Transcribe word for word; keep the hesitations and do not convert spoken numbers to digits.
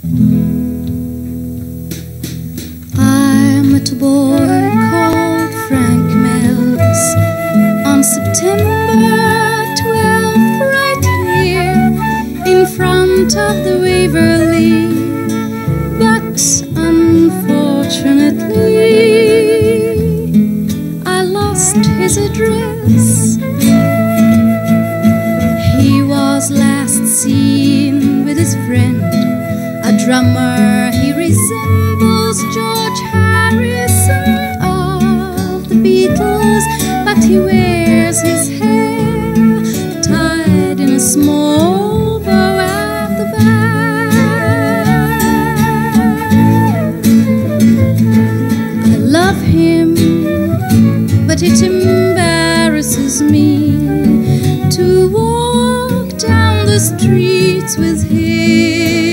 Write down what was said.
I met a boy called Frank Mills on September twelfth, right here in front of the Waverly. But unfortunately, I lost his address. He was last seen with his friend, a drummer. He resembles George Harrison of the Beatles, but he wears his hair tied in a small bow at the back. I love him, but it embarrasses me to walk down the streets with him.